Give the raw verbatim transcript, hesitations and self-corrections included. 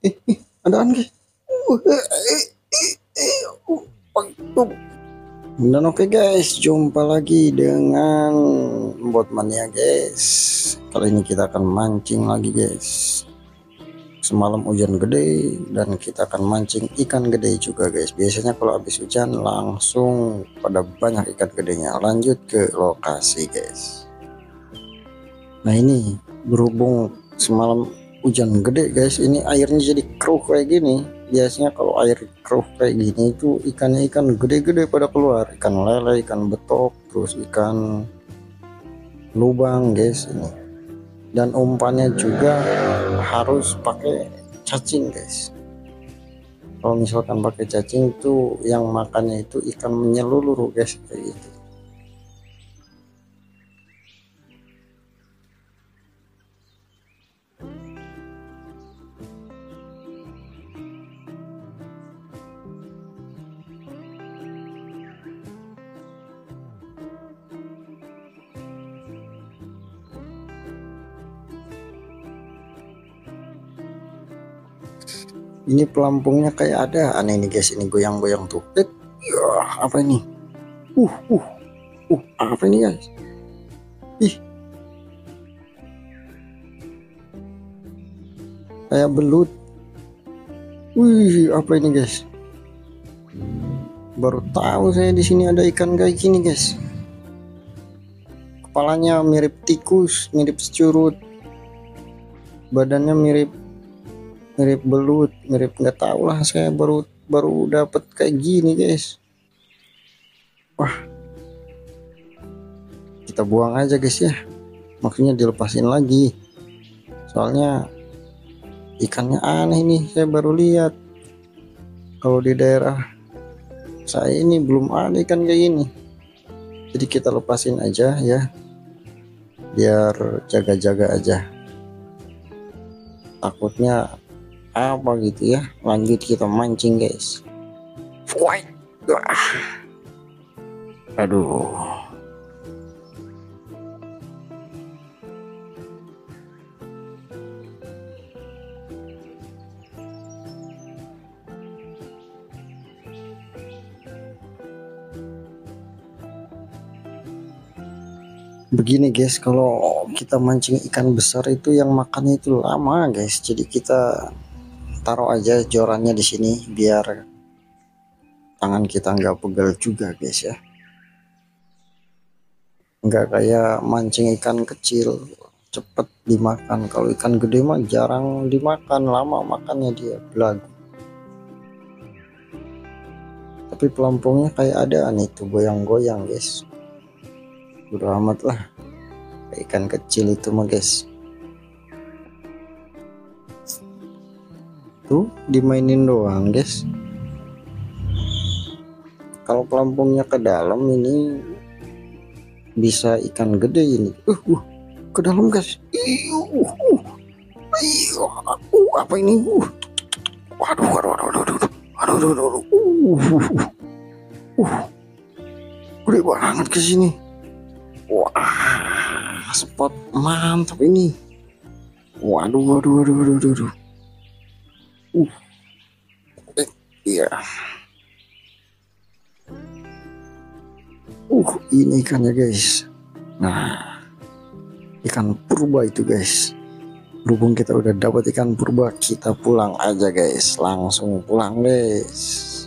Eh, eh, adaan guys. Uh, eh, eh, eh, eh, uh, uh, uh. Dan oke guys, jumpa lagi dengan bot mania guys. Kali ini kita akan mancing lagi guys. Semalam hujan gede dan kita akan mancing ikan gede juga guys. Biasanya kalau habis hujan langsung pada banyak ikan gedenya. Lanjut ke lokasi guys. Nah ini berhubung semalam hujan gede guys, ini airnya jadi keruh kayak gini. Biasanya kalau air keruh kayak gini itu ikannya ikan gede-gede pada keluar, ikan lele, ikan betok, terus ikan lubang guys ini. Dan umpannya juga harus pakai cacing guys. Kalau misalkan pakai cacing itu yang makannya itu ikan menyeluruh guys kayak gitu. Ini pelampungnya kayak ada aneh nih guys, ini goyang-goyang tuh. Eh, ya, apa ini? Uh, uh, uh, apa ini guys? Ih, kayak belut. Wih, apa ini guys? Baru tahu saya di sini ada ikan kayak gini guys. Kepalanya mirip tikus, mirip securut. Badannya mirip mirip belut, mirip nggak tahu lah, saya baru baru dapat kayak gini guys. Wah, kita buang aja guys ya, maksudnya dilepasin lagi, soalnya ikannya aneh nih, saya baru lihat. Kalau di daerah saya ini belum ada ikan kayak gini, jadi kita lepasin aja ya, biar jaga-jaga aja, takutnya apa gitu ya. Lanjut kita mancing guys. Fight. Aduh, begini guys, kalau kita mancing ikan besar itu yang makannya itu lama guys, jadi kita taruh aja jorannya di sini biar tangan kita nggak pegel juga guys ya, nggak kayak mancing ikan kecil cepet dimakan. Kalau ikan gede mah jarang dimakan, lama makannya dia belagu. Tapi pelampungnya kayak ada nih tuh goyang-goyang guys, udah amat lah, kayak ikan kecil itu mah guys. Tuh dimainin doang guys. Kalau pelampungnya ke dalam ini bisa ikan gede ini. Uh, uh ke dalam guys. Uh, uh, uh, uh, uh, apa ini? Uh, waduh, waduh, waduh, waduh, waduh, waduh, waduh, waduh. Uh, uh, uh, uh, gede banget ke sini. Wah, spot mantap ini. Waduh, waduh, waduh, waduh, waduh. Uh, eh, iya. Uh, ini ikannya guys. Nah, ikan purba itu guys. Berhubung kita udah dapat ikan purba, kita pulang aja guys. Langsung pulang guys.